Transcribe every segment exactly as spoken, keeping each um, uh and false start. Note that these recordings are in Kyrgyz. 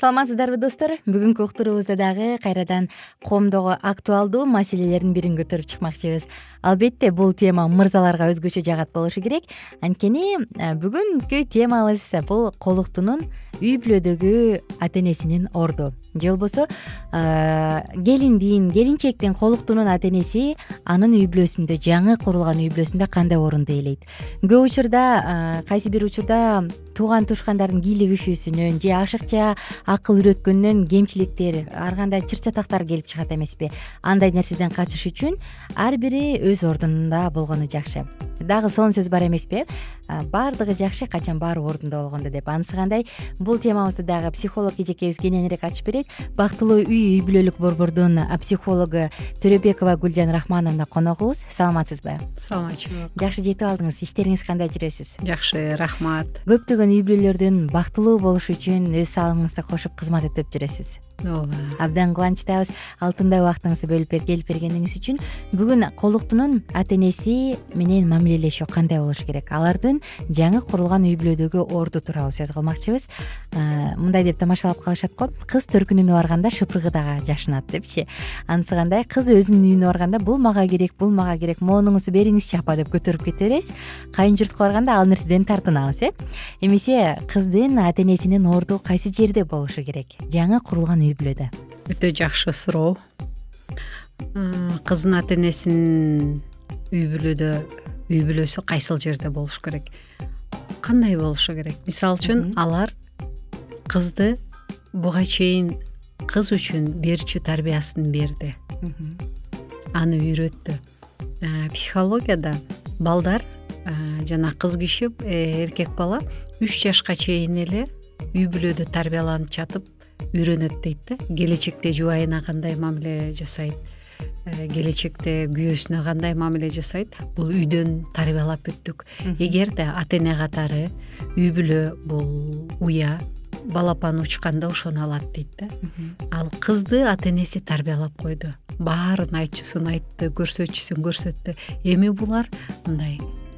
Саламатсыздарбы достор? Бүгүнкү уктуруубузда дагы кайрадан коомдогу актуалдуу маселелердин бирин көтөрүп чыкмакчыбыз. Албетте, бул тема мырзаларга өзгөчө жагат болушу керек. Анткени бүгүнкү темабыз бул колуктунун үй бүлөдөгү ата энесинин орду. Же болбосо келиндин, келинчектин колуктунун ата энеси анын үй бүлөсүндө, жаңы курулган үй бүлөсүндө кандай орунду ээлейт? Көп учурда, кайсы бир учурда тууган тушкандардын кийлигишүүсүнөн же ашыкча акыл үйрөткөндөн кемчиликтер, ар кандай чыр-чатактар келип чыгат эмеспи? Андай нерседен качыш үчүн ар бири өз ордунда болгону жакшы. Дагы сонун сөз бар эмеспи? Баардыгы жакшы, качан баары ордунда болгондо деп. Анысыкандай бул темабызды дагы психолог эжекебиз кененирээк ачып берет. Бактылуу үй, үй бүлөлүк борбордун психологу Төрөбекова Гүлжан Рахмановна коногубуз. Саламатсызбы? Саламатчылык. Жакшы жетип алдыңыз. Иштериңиз кандай жүрөсүз? Жакшы, рахмат. Көптөгөн үй бүлөлөрдүн бактылуу болушу үчүн өз салымыңызды кошуп кызмат өтүп жүрөсүз. Ооба. Абдан кубанычтабыз алтындай убактыңызды бөлүп келип бергениңиз үчүн. Бүгүн колуктунун ата энеси менен мамилелешүү кандай болушу керек? Алардын жаңы курулган үй бүлөдөгү орду тууралуу сөз кылмакчыбыз. Мындай деп тамашалап калышат го. Кыз төркүнүнө барганда шыпыргы дагы жашынат депчи. Анысыкандай кыз өзүнүн үйүнө барганда бул мага керек, бул мага керек, монуңузду бериңизчи апа деп көтөрүп кете беребиз. Кайын журтка барганда ал нерседен тартынабыз, э? Эмесе кыздын ата энесинин орду кайсы жерде болушу керек? Жаңы курулган үй бүлөдө. Өтө жакшы суроо. Кыздын ата энесинин үй бүлөдө үй бүлөсү кайсыл жерде болуш керек? Кандай болушу керек? Мисалы үчүн алар кызды буга чейин кыз үчүн берчү тарбиясын берди. Аны үйрөттү. Психологияда балдар жана кыз киши, эркек бала үч жашка чейин эле үй бүлөдө тарбияланып жатып үйрөнөт дейт да. Келечекте жубайына кандай мамиле жасайт, келечекте күйөөсүнө кандай мамиле жасайт, бул үйдөн тарбиялап өттүк. Эгерде ата эне катары үй бүлө бул уя, балапан учканда ошону алат дейт да. Ал кызды ата энеси тарбиялап койду. Баарын айтчусун айтты, көрсөтчүсүн көрсөттү. Эми булар мындай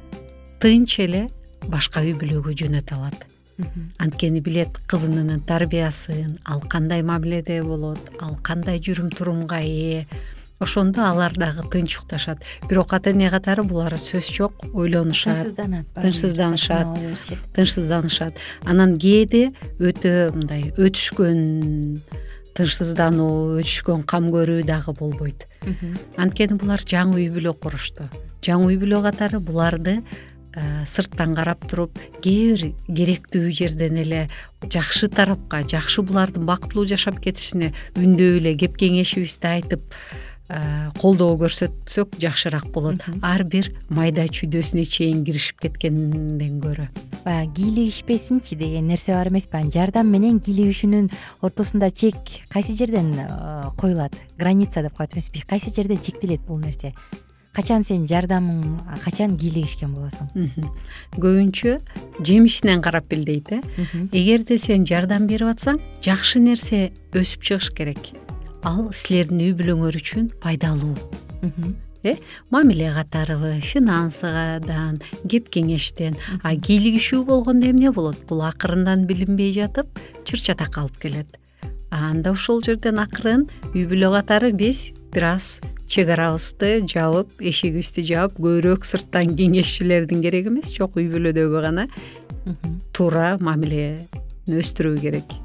тынч эле башка үй бүлөгө жөнөтө алат. Анткени билет кызынын тарбиясын, ал кандай мамиледе болот, ал кандай жүрүм турумга ээ. Ошондо алар дагы тынч укташат. Бирок ата эне катары булар сөз жок, ойлонушат, Тынчсызданат, тынчсызданышат, тынчсызданышат. Анан кээде өтө мындай өтүшкөн тынчсыздануу, өтүшкөн кам көрүү дагы болбойт. Анткени булар жаңы үй бүлө курушту. Жаңы үй бүлө катары буларды сырттан карап туруп, кээ бир керектүү жерден эле жакшы тарапка, жакшы булардын бактылуу жашап кетишине үндөп эле кеп кеңешибизди айтып, колдоо көрсөтсөк жакшыраак болот. Ар бир майда чүйдөсүнө чейин киришип кеткенден көрө. Баягы кийлигишпесинчи деген нерсе бар эмеспи? Жардам менен кийлигишүүнүн ортосунда чек кайсы жерден коюлат? Граница деп коет эмеспи? Кайсы жерден чектелет бул нерсе? Качан сен жардамың, качан кийлигишкен болосуң? Көбүнчө жемишинен карап билдейт, э? Эгерде сен жардам берип атсаң, жакшы нерсе өсүп чыгыш керек. Ал силердин үй бүлөңөр үчүн пайдалуу. Э? Мамиле катарыбы, финансыдан, кеп кеңештен. А кийлигишүү болгондо эмне болот? Бул акырындан билинбей жатып, чыр-чатак алып келет. Анда ошол жерден акырын үй бүлө катары биз бир аз чек арабызды жабып, эшигибизди жаап, көбүрөөк сырттан кеңешчилердин кереги эмес, жок үй бүлөдөгү гана туура мамилени өстүрүү керек.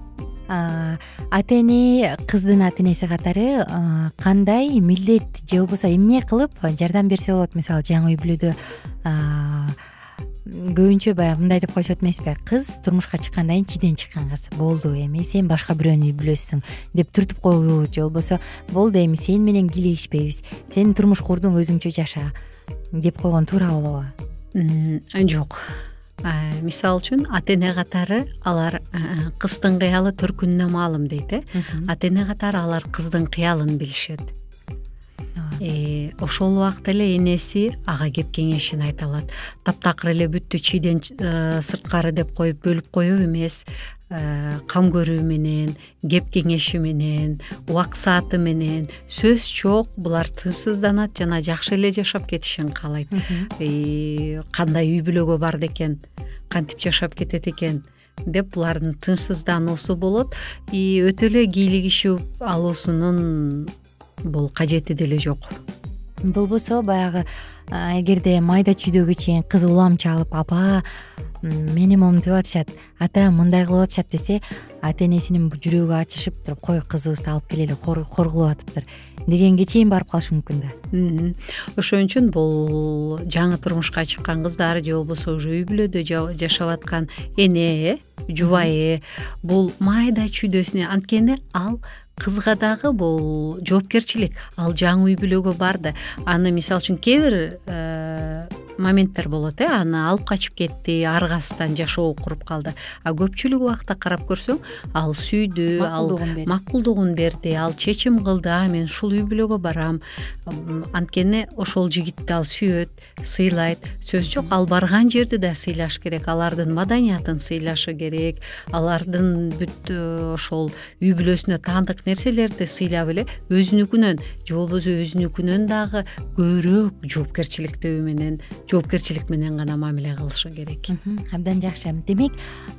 Ата эне, кыздын ата энеси катары кандай милдет же болбосо эмне кылып жардам берсе болот? Мисалы, жаңы үй бүлөдө көбүнчө баягы мындай деп коюшат эмеспи? Кыз турмушка чыккандан кийин чиден чыккан кыз. Болду, эми сен башка бирөөнүн үй бүлөсүсүң деп түртүп коюу же болбосо болду, эми сен менен кийлигишпейбиз, сен турмуш курдуң, өзүңчө жаша деп койгон туура болобу? Жок. Мисалы үчүн ата эне катары алар кыздын кыялы төркүнүнө маалым дейт, э? Ата эне катары алар кыздын кыялын билишет. Ошол убакта эле энеси ага кеп кеңешин айта алат. Таптакыр эле бүттү чийден сырткары деп коюп бөлүп коюу эмес, кам көрүү менен, кеп кеңеши менен, убак сааты менен, сөз жок, булар тынчсызданат жана жакшы эле жашап кетишин каалайт. Кандай үй бүлөгө барды экен, кантип жашап кетет экен, деп булардын тынчсыздануусу болот. И өтө эле кийлигишип алуусунун бул кажети деле жок. Болбосо баягы эгерде майда чүйдөгө чейин кыз улам чалып, апа мени момунтип атышат, ата мындай кылып атышат десе, ата энесинин жүрөгү ачышып туруп, кой кызыбызды алып келели, коргулуп атыптыр дегенге чейин барып калышы мүмкүн да. Ошон үчүн бул жаңы турмушка чыккан кыздар же болбосо уже үй бүлөдө жашап аткан эне, жубайы бул майда чүйдөсүнө, анткени ал кызга дагы бул жоопкерчилик. Ал жаңы үй бүлөгө барды. Аны мисалы үчүн кээ бир моменттер болот, э аны алып качып кетти, аргасыздан жашоо куруп калды. А көпчүлүк убакта карап көрсөң, ал сүйдү, ал макулдугун берди, ал чечим кылды, а мен ушул үй бүлөгө барам. Анткени ошол жигитти ал сүйөт, сыйлайт. Сөз жок, ал барган жерди да сыйлаш керек, алардын маданиятын сыйлашы керек, алардын бүт ошол үй бүлөсүнө таандык нерселерди сыйлап эле өзүнүкүнөн же болбосо өзүнүкүнөн дагы көбүрөөк жоопкерчиликтүү менен жоопкерчилик менен гана мамиле кылышы керек. Абдан жакшы. Демек,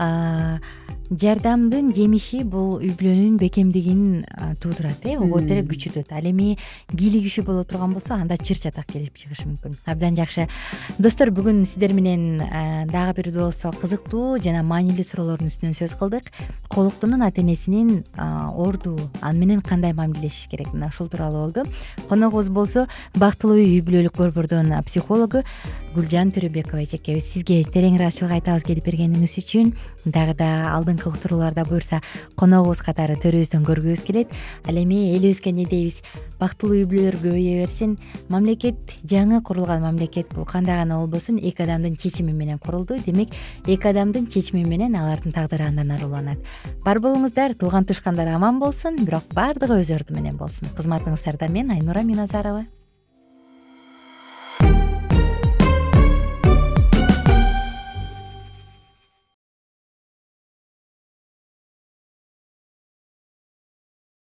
жардамдын жемиши бул үй бүлөнүн бекемдигин туудурат, э обот эле күчөтөт. Ал эми кийлигишүү боло турган болсо, анда чыр чатак келип чыгышы мүмкүн. Абдан жакшы. Достор, бүгүн сиздер менен дагы бир болсо кызыктуу жана маанилүү суроолордун үстүнөн сөз кылдык. Колуктунун ата энесинин орду, аны менен кандай мамилелешиш керек, мына ушул тууралуу болду. Коногубуз болсо бактылуу үй бүлөлүк борбордун психологу Гүлжан Төрөбекова эжекебиз. Сизге терең ыраазычылык айтабыз келип бергениңиз үчүн. Дагы да алдыңкы уктурууларда буюрса коногубуз катары төрүбүздөн көргүбүз келет. Ал эми элибизге не дейбиз? Бактылуу үй бүлөлөр көбөйө берсин. Мамлекет, жаңы курулган мамлекет бул кандай гана болбосун эки адамдын чечими менен курулду. Демек, эки адамдын чечими менен алардын тагдыры андан аруланат. Бар болуңуздар, тууган тушкандар аман болсун, бирок баардыгы өз орду менен болсун. Кызматыңыздарда мен Айнура Миназарова.